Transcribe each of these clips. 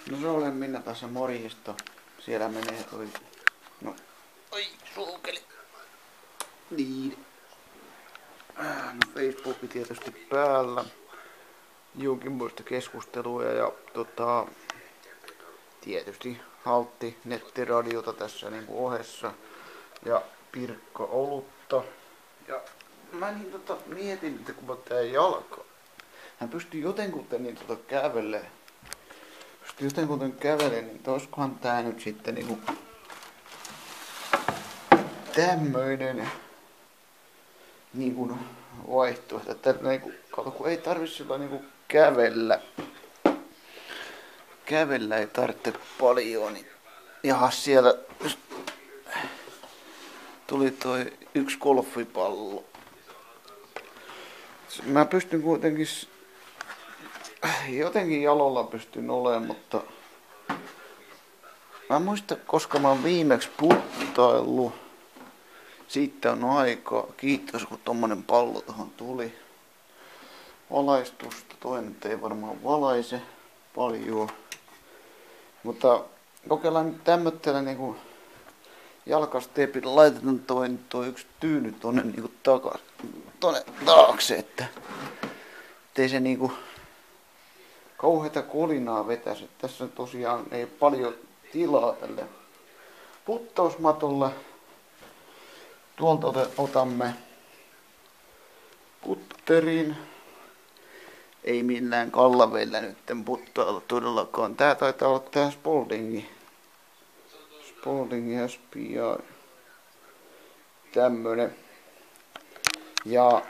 No se olen minä tässä morjesta. Siellä menee toi... No... Oi, suukeli. Niin. No Facebook tietysti päällä. Jonkinmoista keskustelua ja tietysti haltti nettiradiota tässä niinku ohessa. Ja Pirkko olutta. Ja mä niin mietin, että kun mä tää jalka. Hän pystyy jotenkuten niin kävelee. Jotenkuten kävelee, niin olisikohan tää nyt sitten niinku tämmöinen niinku vaihtoehto, että niinku, kato kun ei tarvi sillä niinku kävellä. Kävellä ei tarvitse paljon, niin jahas siellä tuli toi yksi golfipallo. Mä pystyn kuitenkin jotenkin jalolla pystyn olemaan, mutta mä en muista koska mä oon viimeksi puttaillut. Siitä on aikaa. Kiitos kun tommonen pallo tohon tuli. Valaistusta. Toinen ei varmaan valaise paljon. Mutta kokeillaan nyt tämmöttellä niinku jalkasteepillä laitetaan toi yksi tyyny tonne niinku tonne taakse, että ettei se niinku kauheita kolinaa vetäisi. Tässä tosiaan ei paljon tilaa tälle puttausmatolle. Tuolta otamme putterin. Ei millään kallaveillä nytten puttailla todellakaan. Tää taitaa olla tää Spalding SPI. Tämmönen. Ja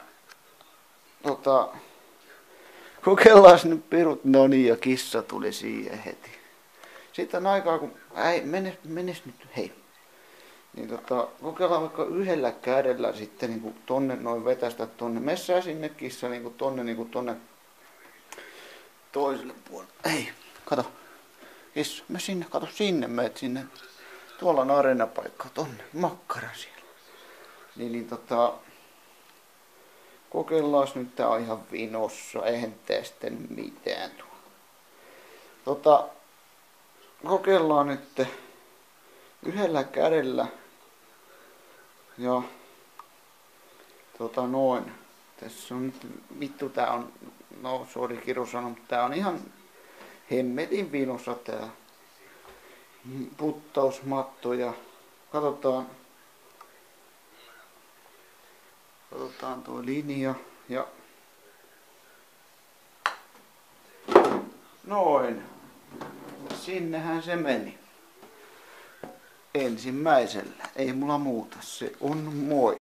kokeillaan nyt pirut. No niin, ja kissa tuli siihen heti. Sitten aikaa kun menes nyt, hei. Niin kokeillaan vaikka yhdellä kädellä sitten niinku tonne noin vetästä tonne. Messää sinne kissa niinku tonne toiselle puolelle. Ei, kato. Kissa, me sinne, kato sinne, meet sinne. Tuolla on areenapaikka, tonne, makkara siellä. Niin kokeillaan nyt, tää on ihan vinossa, eihän tää sitten mitään tuo. Kokeillaan nyt yhdellä kädellä ja noin. Tässä on nyt, vittu tää on, no sori Kiru sanoi, mutta tää on ihan hemmetin vinossa tää puttausmatto ja katsotaan tuo linja ja noin. Sinnehän se meni. Ensimmäisellä. Ei mulla muuta. Se on moi.